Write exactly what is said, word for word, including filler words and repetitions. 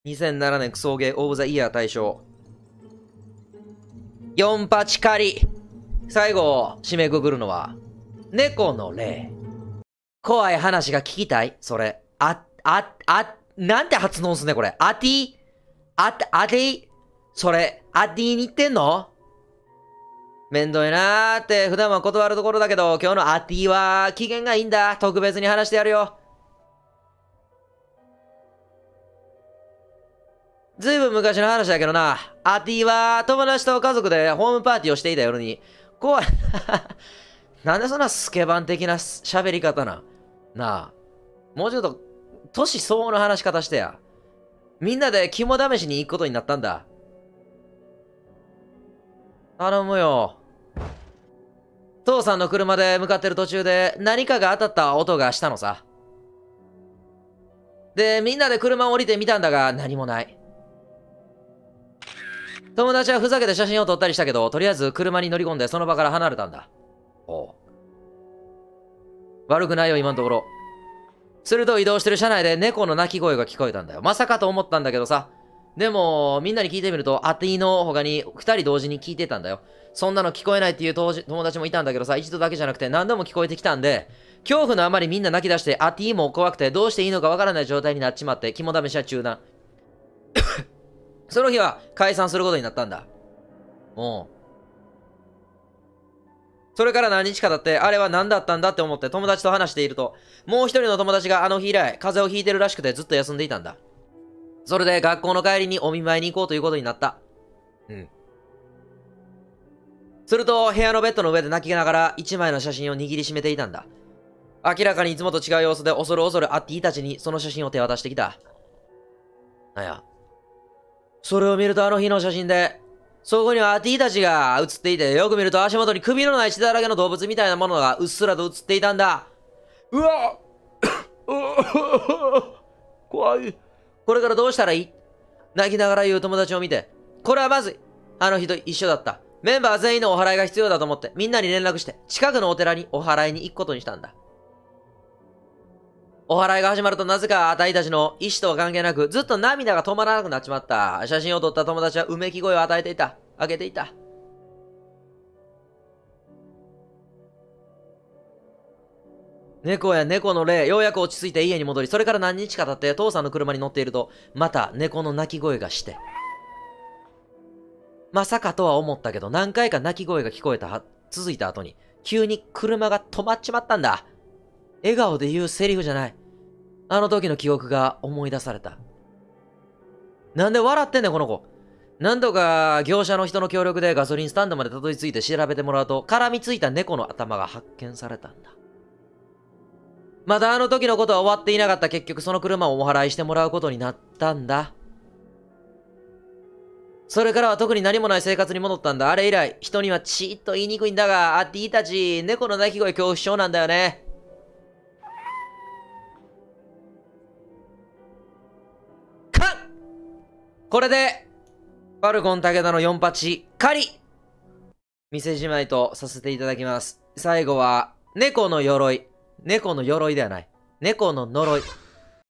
にせんななねんクソゲーオブザイヤー大賞。よんパチ狩り。最後、締めくくるのは、猫の霊。怖い話が聞きたいそれ。あ、あ、あ、なんて発音すんねこれ。アティあ、アティそれ、アティに言ってんのめんどいなーって普段は断るところだけど、今日のアティは機嫌がいいんだ。特別に話してやるよ。ずいぶん昔の話だけどな。アティは友達と家族でホームパーティーをしていた夜に、怖い。なんでそんなスケバン的な喋り方な。なあ。もうちょっと、年相応の話し方してや。みんなで肝試しに行くことになったんだ。頼むよ。父さんの車で向かってる途中で何かが当たった音がしたのさ。で、みんなで車を降りてみたんだが何もない。友達はふざけて写真を撮ったりしたけど、とりあえず車に乗り込んでその場から離れたんだ。おう。悪くないよ、今のところ。すると移動してる車内で猫の鳴き声が聞こえたんだよ。まさかと思ったんだけどさ。でも、みんなに聞いてみると、アティの他に二人同時に聞いてたんだよ。そんなの聞こえないっていう友達もいたんだけどさ、一度だけじゃなくて何度も聞こえてきたんで、恐怖のあまりみんな泣き出して、アティも怖くてどうしていいのかわからない状態になっちまって、肝試しは中断。その日は解散することになったんだ。おう。それから何日か経って、あれは何だったんだって思って友達と話していると、もう一人の友達があの日以来、風邪をひいてるらしくてずっと休んでいたんだ。それで学校の帰りにお見舞いに行こうということになった。うん。すると、部屋のベッドの上で泣きながら一枚の写真を握りしめていたんだ。明らかにいつもと違う様子で恐る恐るアッティたちにその写真を手渡してきた。なんや。それを見るとあの日の写真で、そこにはアティたちが写っていて、よく見ると足元に首のない血だらけの動物みたいなものがうっすらと写っていたんだ。うわ怖い。これからどうしたらいい？泣きながら言う友達を見て、これはまずい。あの日と一緒だった。メンバー全員のお祓いが必要だと思って、みんなに連絡して、近くのお寺にお祓いに行くことにしたんだ。お祓いが始まるとなぜかあたいたちの意思とは関係なく、ずっと涙が止まらなくなっちまった。写真を撮った友達はうめき声を与えていた。あげていた。猫や猫の霊、ようやく落ち着いて家に戻り、それから何日か経って父さんの車に乗っていると、また猫の鳴き声がして。まさかとは思ったけど、何回か鳴き声が聞こえたは、続いた後に、急に車が止まっちまったんだ。笑顔で言うセリフじゃない。あの時の記憶が思い出された。なんで笑ってんねん、この子。なんとか業者の人の協力でガソリンスタンドまでたどり着いて調べてもらうと、絡みついた猫の頭が発見されたんだ。まだあの時のことは終わっていなかった。結局その車をお祓いしてもらうことになったんだ。それからは特に何もない生活に戻ったんだ。あれ以来、人にはチーッと言いにくいんだが、アッティたち、猫の鳴き声恐怖症なんだよね。かっこれで、ファルコン武田のよんパチ、狩り店じまいとさせていただきます。最後は、猫の鎧。猫の鎧ではない。猫の呪い。